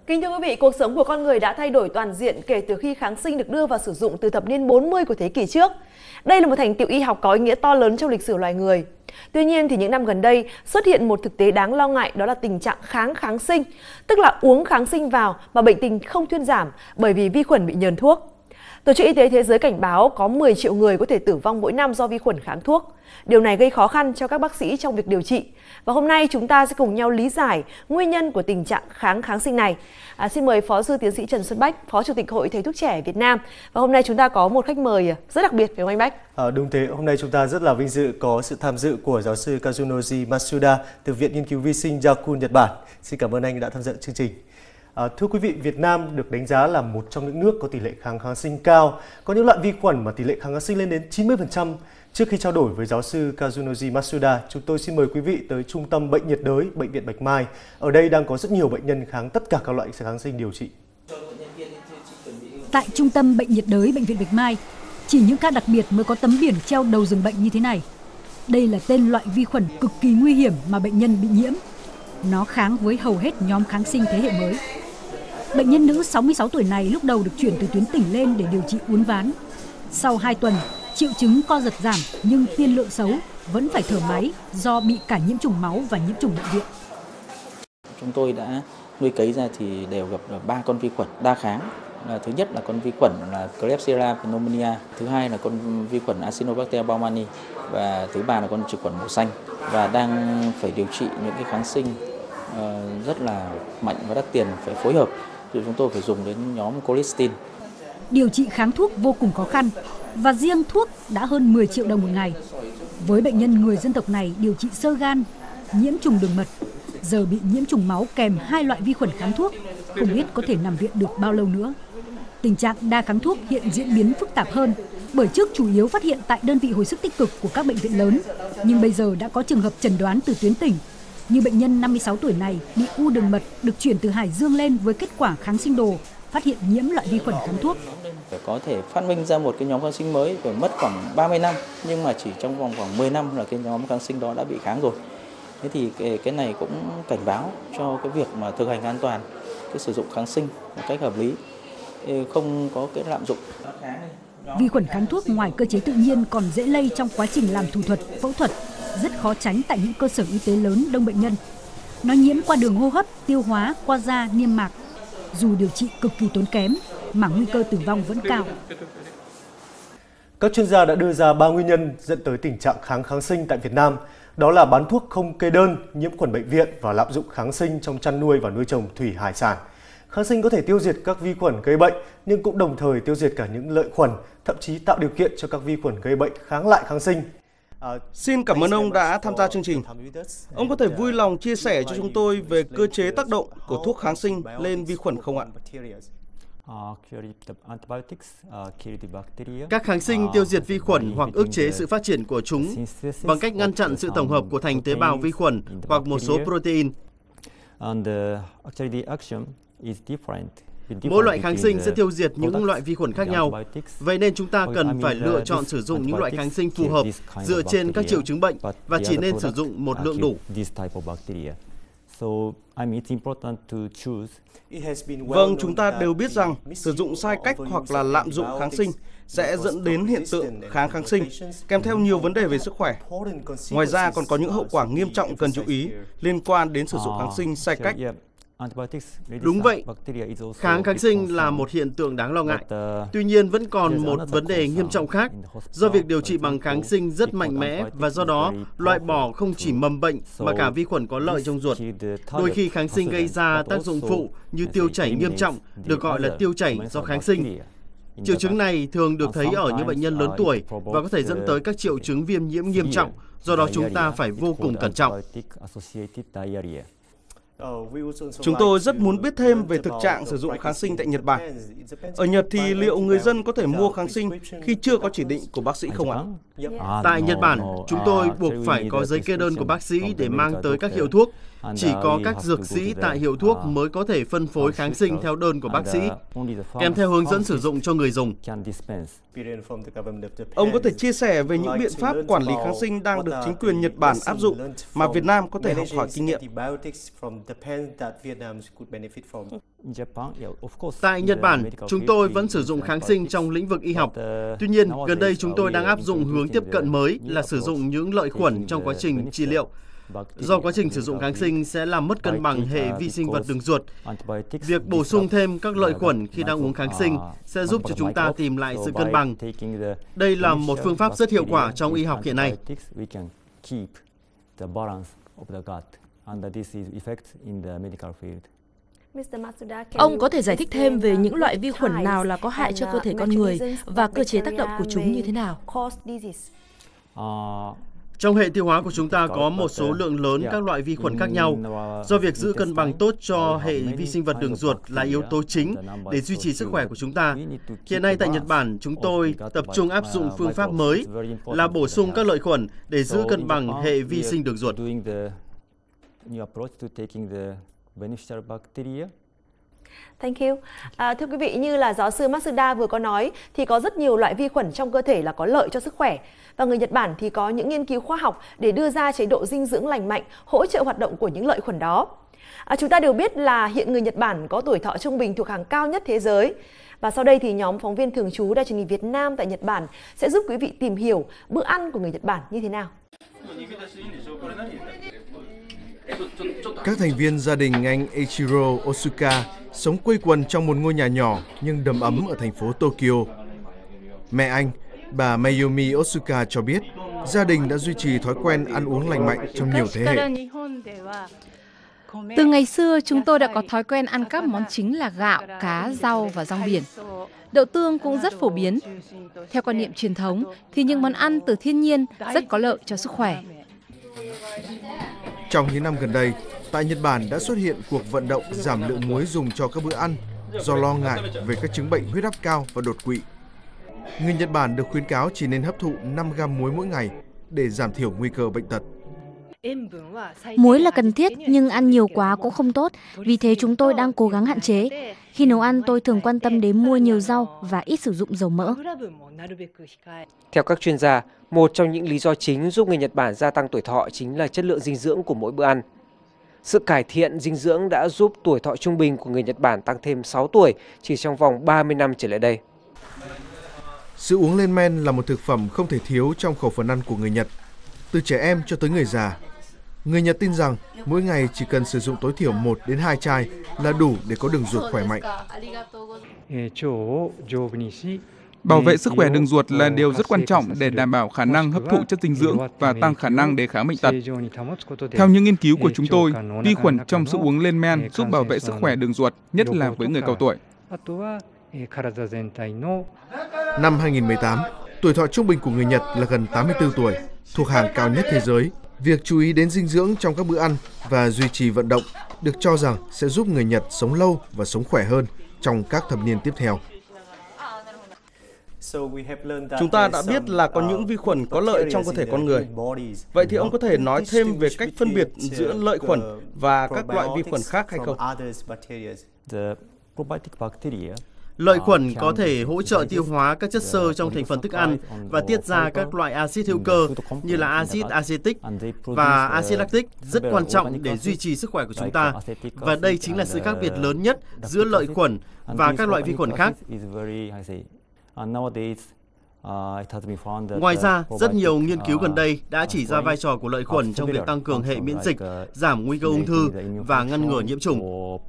Kính thưa quý vị, cuộc sống của con người đã thay đổi toàn diện kể từ khi kháng sinh được đưa vào sử dụng từ thập niên 40 của thế kỷ trước. Đây là một thành tựu y học có ý nghĩa to lớn trong lịch sử loài người. Tuy nhiên thì những năm gần đây xuất hiện một thực tế đáng lo ngại, đó là tình trạng kháng sinh, tức là uống kháng sinh vào mà bệnh tình không thuyên giảm bởi vì vi khuẩn bị nhờn thuốc. Tổ chức Y tế Thế giới cảnh báo có 10 triệu người có thể tử vong mỗi năm do vi khuẩn kháng thuốc. Điều này gây khó khăn cho các bác sĩ trong việc điều trị. Và hôm nay chúng ta sẽ cùng nhau lý giải nguyên nhân của tình trạng kháng sinh này. Xin mời Phó sư tiến sĩ Trần Xuân Bách, Phó Chủ tịch Hội Thầy thuốc trẻ Việt Nam. Và hôm nay chúng ta có một khách mời rất đặc biệt, phải không anh Bách? Đúng thế, hôm nay chúng ta rất là vinh dự có sự tham dự của giáo sư Kazunori Masuda từ Viện Nghiên cứu Vi sinh Yakuun, Nhật Bản. Xin cảm ơn anh đã tham dự chương trình. Thưa quý vị, Việt Nam được đánh giá là một trong những nước có tỷ lệ kháng sinh cao, có những loại vi khuẩn mà tỷ lệ kháng sinh lên đến 90%. Trước khi trao đổi với giáo sư Kazunori Masuda, chúng tôi xin mời quý vị tới Trung tâm Bệnh nhiệt đới Bệnh viện Bạch Mai. Ở đây đang có rất nhiều bệnh nhân kháng tất cả các loại kháng sinh điều trị. Tại Trung tâm Bệnh nhiệt đới Bệnh viện Bạch Mai, chỉ những ca đặc biệt mới có tấm biển treo đầu giường bệnh như thế này. Đây là tên loại vi khuẩn cực kỳ nguy hiểm mà bệnh nhân bị nhiễm. Nó kháng với hầu hết nhóm kháng sinh thế hệ mới. Bệnh nhân nữ 66 tuổi này lúc đầu được chuyển từ tuyến tỉnh lên để điều trị uốn ván. Sau 2 tuần, triệu chứng co giật giảm nhưng tiên lượng xấu, vẫn phải thở máy do bị cả nhiễm trùng máu và nhiễm trùng bệnh viện. Chúng tôi đã nuôi cấy ra thì đều gặp 3 con vi khuẩn đa kháng. Thứ nhất là con vi khuẩn là Klebsiella pneumoniae, thứ hai là con vi khuẩn Acinetobacter baumannii và thứ ba là con trực khuẩn màu xanh, và đang phải điều trị những cái kháng sinh rất là mạnh và đắt tiền, phải phối hợp. Thì chúng tôi phải dùng đến nhóm colistin. Điều trị kháng thuốc vô cùng khó khăn và riêng thuốc đã hơn 10 triệu đồng một ngày. Với bệnh nhân người dân tộc này điều trị xơ gan, nhiễm trùng đường mật, giờ bị nhiễm trùng máu kèm 2 loại vi khuẩn kháng thuốc, không biết có thể nằm viện được bao lâu nữa. Tình trạng đa kháng thuốc hiện diễn biến phức tạp hơn, bởi trước chủ yếu phát hiện tại đơn vị hồi sức tích cực của các bệnh viện lớn, nhưng bây giờ đã có trường hợp chẩn đoán từ tuyến tỉnh. Như bệnh nhân 56 tuổi này bị u đường mật được chuyển từ Hải Dương lên với kết quả kháng sinh đồ, phát hiện nhiễm loại vi khuẩn kháng thuốc. Phải có thể phát minh ra một cái nhóm kháng sinh mới phải mất khoảng 30 năm, nhưng mà chỉ trong vòng khoảng 10 năm là cái nhóm kháng sinh đó đã bị kháng rồi. Thế thì cái này cũng cảnh báo cho cái việc mà thực hành an toàn cái sử dụng kháng sinh một cách hợp lý, không có cái lạm dụng. Vi khuẩn kháng thuốc ngoài cơ chế tự nhiên còn dễ lây trong quá trình làm thủ thuật, phẫu thuật, rất khó tránh tại những cơ sở y tế lớn đông bệnh nhân. Nó nhiễm qua đường hô hấp, tiêu hóa, qua da, niêm mạc. Dù điều trị cực kỳ tốn kém, mà nguy cơ tử vong vẫn cao. Các chuyên gia đã đưa ra 3 nguyên nhân dẫn tới tình trạng kháng sinh tại Việt Nam. Đó là bán thuốc không kê đơn, nhiễm khuẩn bệnh viện và lạm dụng kháng sinh trong chăn nuôi và nuôi trồng thủy hải sản. Kháng sinh có thể tiêu diệt các vi khuẩn gây bệnh, nhưng cũng đồng thời tiêu diệt cả những lợi khuẩn, thậm chí tạo điều kiện cho các vi khuẩn gây bệnh kháng lại kháng sinh. Xin cảm ơn ông đã tham gia chương trình. Ông có thể vui lòng chia sẻ cho chúng tôi về cơ chế tác động của thuốc kháng sinh lên vi khuẩn không ạ? Các kháng sinh tiêu diệt vi khuẩn hoặc ức chế sự phát triển của chúng bằng cách ngăn chặn sự tổng hợp của thành tế bào vi khuẩn hoặc một số protein. Mỗi loại kháng sinh sẽ tiêu diệt những loại vi khuẩn khác nhau. Vậy nên chúng ta cần phải lựa chọn sử dụng những loại kháng sinh phù hợp dựa trên các triệu chứng bệnh và chỉ nên sử dụng một lượng đủ. Vâng, chúng ta đều biết rằng sử dụng sai cách hoặc là lạm dụng kháng sinh sẽ dẫn đến hiện tượng kháng sinh, kèm theo nhiều vấn đề về sức khỏe. Ngoài ra còn có những hậu quả nghiêm trọng cần chú ý liên quan đến sử dụng kháng sinh sai cách. Đúng vậy, kháng sinh là một hiện tượng đáng lo ngại. Tuy nhiên vẫn còn một vấn đề nghiêm trọng khác. Do việc điều trị bằng kháng sinh rất mạnh mẽ và do đó loại bỏ không chỉ mầm bệnh mà cả vi khuẩn có lợi trong ruột. Đôi khi kháng sinh gây ra tác dụng phụ như tiêu chảy nghiêm trọng, được gọi là tiêu chảy do kháng sinh. Triệu chứng này thường được thấy ở những bệnh nhân lớn tuổi và có thể dẫn tới các triệu chứng viêm nhiễm nghiêm trọng. Do đó chúng ta phải vô cùng cẩn trọng. Chúng tôi rất muốn biết thêm về thực trạng sử dụng kháng sinh tại Nhật Bản. Ở Nhật thì liệu người dân có thể mua kháng sinh khi chưa có chỉ định của bác sĩ không ạ? Tại Nhật Bản, chúng tôi buộc phải có giấy kê đơn của bác sĩ để mang tới các hiệu thuốc. Chỉ có các dược sĩ tại hiệu thuốc mới có thể phân phối kháng sinh theo đơn của bác sĩ, kèm theo hướng dẫn sử dụng cho người dùng. Ông có thể chia sẻ về những biện pháp quản lý kháng sinh đang được chính quyền Nhật Bản áp dụng mà Việt Nam có thể học hỏi kinh nghiệm? Tại Nhật Bản, chúng tôi vẫn sử dụng kháng sinh trong lĩnh vực y học. Tuy nhiên, gần đây chúng tôi đang áp dụng hướng tiếp cận mới là sử dụng những lợi khuẩn trong quá trình trị liệu. Do quá trình sử dụng kháng sinh sẽ làm mất cân bằng hệ vi sinh vật đường ruột. Việc bổ sung thêm các lợi khuẩn khi đang uống kháng sinh sẽ giúp cho chúng ta tìm lại sự cân bằng. Đây là một phương pháp rất hiệu quả trong y học hiện nay. Ông có thể giải thích thêm về những loại vi khuẩn nào là có hại cho cơ thể con người và cơ chế tác động của chúng như thế nào? Trong hệ tiêu hóa của chúng ta có một số lượng lớn các loại vi khuẩn khác nhau. Do việc giữ cân bằng tốt cho hệ vi sinh vật đường ruột là yếu tố chính để duy trì sức khỏe của chúng ta. Hiện nay tại Nhật Bản, chúng tôi tập trung áp dụng phương pháp mới là bổ sung các lợi khuẩn để giữ cân bằng hệ vi sinh đường ruột. Thank you. Thưa quý vị, như là giáo sư Matsuda vừa có nói thì có rất nhiều loại vi khuẩn trong cơ thể là có lợi cho sức khỏe. Và người Nhật Bản thì có những nghiên cứu khoa học để đưa ra chế độ dinh dưỡng lành mạnh, hỗ trợ hoạt động của những lợi khuẩn đó. Chúng ta đều biết là hiện người Nhật Bản có tuổi thọ trung bình thuộc hàng cao nhất thế giới. Và sau đây thì nhóm phóng viên thường trú Đài truyền hình Việt Nam tại Nhật Bản sẽ giúp quý vị tìm hiểu bữa ăn của người Nhật Bản như thế nào. Các thành viên gia đình anh Eiichiro Otsuka sống quây quần trong một ngôi nhà nhỏ nhưng đầm ấm ở thành phố Tokyo. Mẹ anh, bà Mayumi Otsuka cho biết gia đình đã duy trì thói quen ăn uống lành mạnh trong nhiều thế hệ. Từ ngày xưa, chúng tôi đã có thói quen ăn các món chính là gạo, cá, rau và rong biển. Đậu tương cũng rất phổ biến. Theo quan niệm truyền thống, thì những món ăn từ thiên nhiên rất có lợi cho sức khỏe. Trong những năm gần đây, tại Nhật Bản đã xuất hiện cuộc vận động giảm lượng muối dùng cho các bữa ăn do lo ngại về các chứng bệnh huyết áp cao và đột quỵ. Người Nhật Bản được khuyến cáo chỉ nên hấp thụ 5 gam muối mỗi ngày để giảm thiểu nguy cơ bệnh tật. Muối là cần thiết nhưng ăn nhiều quá cũng không tốt, vì thế chúng tôi đang cố gắng hạn chế. Khi nấu ăn tôi thường quan tâm đến mua nhiều rau và ít sử dụng dầu mỡ. Theo các chuyên gia, một trong những lý do chính giúp người Nhật Bản gia tăng tuổi thọ chính là chất lượng dinh dưỡng của mỗi bữa ăn. Sự cải thiện dinh dưỡng đã giúp tuổi thọ trung bình của người Nhật Bản tăng thêm 6 tuổi chỉ trong vòng 30 năm trở lại đây. Sự uống lên men là một thực phẩm không thể thiếu trong khẩu phần ăn của người Nhật, từ trẻ em cho tới người già. Người Nhật tin rằng mỗi ngày chỉ cần sử dụng tối thiểu 1 đến 2 chai là đủ để có đường ruột khỏe mạnh. Bảo vệ sức khỏe đường ruột là điều rất quan trọng để đảm bảo khả năng hấp thụ chất dinh dưỡng và tăng khả năng đề kháng bệnh tật. Theo những nghiên cứu của chúng tôi, vi khuẩn trong sữa uống lên men giúp bảo vệ sức khỏe đường ruột, nhất là với người cao tuổi. Năm 2018, tuổi thọ trung bình của người Nhật là gần 84 tuổi, thuộc hàng cao nhất thế giới. Việc chú ý đến dinh dưỡng trong các bữa ăn và duy trì vận động được cho rằng sẽ giúp người Nhật sống lâu và sống khỏe hơn trong các thập niên tiếp theo. Chúng ta đã biết là có những vi khuẩn có lợi trong cơ thể con người. Vậy thì ông có thể nói thêm về cách phân biệt giữa lợi khuẩn và các loại vi khuẩn khác hay không? Lợi khuẩn có thể hỗ trợ tiêu hóa các chất xơ trong thành phần thức ăn và tiết ra các loại axit hữu cơ như là axit acetic và axit lactic rất quan trọng để duy trì sức khỏe của chúng ta. Và đây chính là sự khác biệt lớn nhất giữa lợi khuẩn và các loại vi khuẩn khác. Ngoài ra, rất nhiều nghiên cứu gần đây đã chỉ ra vai trò của lợi khuẩn trong việc tăng cường hệ miễn dịch, giảm nguy cơ ung thư và ngăn ngừa nhiễm trùng.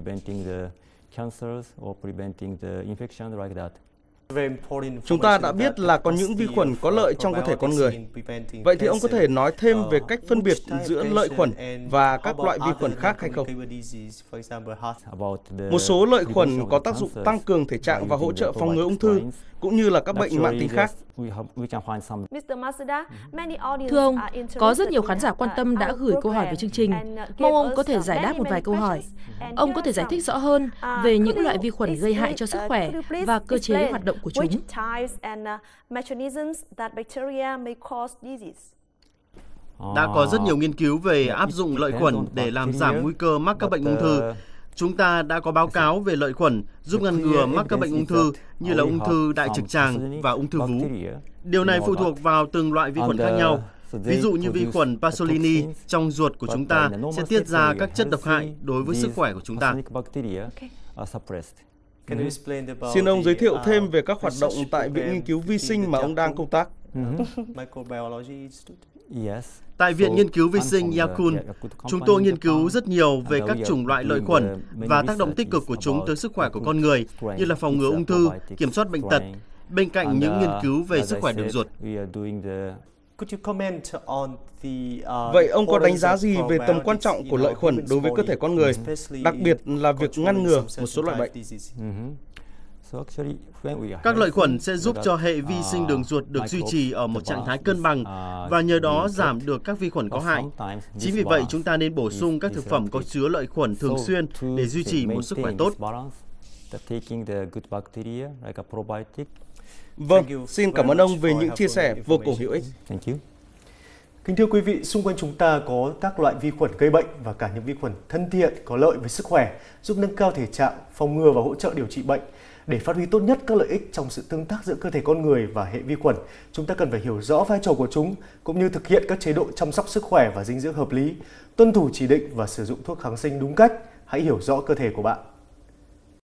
Chúng ta đã biết là có những vi khuẩn có lợi trong cơ thể con người. Vậy thì ông có thể nói thêm về cách phân biệt giữa lợi khuẩn và các loại vi khuẩn khác hay không? Một số lợi khuẩn có tác dụng tăng cường thể trạng và hỗ trợ phòng ngừa ung thư, cũng như là các bệnh mãn tính khác. Thưa ông, có rất nhiều khán giả quan tâm đã gửi câu hỏi về chương trình. Mong ông có thể giải đáp một vài câu hỏi. Ông có thể giải thích rõ hơn về những loại vi khuẩn gây hại cho sức khỏe và cơ chế hoạt động của chúng. Đã có rất nhiều nghiên cứu về áp dụng lợi khuẩn để làm giảm nguy cơ mắc các bệnh ung thư. Chúng ta đã có báo cáo về lợi khuẩn giúp ngăn ngừa mắc các bệnh ung thư như là ung thư đại trực tràng và ung thư vú. Điều này phụ thuộc vào từng loại vi khuẩn khác nhau. Ví dụ như vi khuẩn Pasolini trong ruột của chúng ta sẽ tiết ra các chất độc hại đối với sức khỏe của chúng ta. Xin ông giới thiệu thêm về các hoạt động tại Viện Nghiên cứu Vi sinh mà ông đang công tác. Tại Viện Nghiên cứu Vi sinh Yakun, chúng tôi nghiên cứu rất nhiều về các chủng loại lợi khuẩn và tác động tích cực của chúng tới sức khỏe của con người, như là phòng ngừa ung thư, kiểm soát bệnh tật, bên cạnh những nghiên cứu về sức khỏe đường ruột. Vậy ông có đánh giá gì về tầm quan trọng của lợi khuẩn đối với cơ thể con người, đặc biệt là việc ngăn ngừa một số loại bệnh? Các lợi khuẩn sẽ giúp cho hệ vi sinh đường ruột được duy trì ở một trạng thái cân bằng và nhờ đó giảm được các vi khuẩn có hại. Chính vì vậy, chúng ta nên bổ sung các thực phẩm có chứa lợi khuẩn thường xuyên để duy trì một sức khỏe tốt. Vâng, xin cảm ơn ông về những chia sẻ vô cùng hữu ích. Kính thưa quý vị, xung quanh chúng ta có các loại vi khuẩn gây bệnh và cả những vi khuẩn thân thiện có lợi với sức khỏe, giúp nâng cao thể trạng, phòng ngừa và hỗ trợ điều trị bệnh. Để phát huy tốt nhất các lợi ích trong sự tương tác giữa cơ thể con người và hệ vi khuẩn, chúng ta cần phải hiểu rõ vai trò của chúng, cũng như thực hiện các chế độ chăm sóc sức khỏe và dinh dưỡng hợp lý, tuân thủ chỉ định và sử dụng thuốc kháng sinh đúng cách. Hãy hiểu rõ cơ thể của bạn.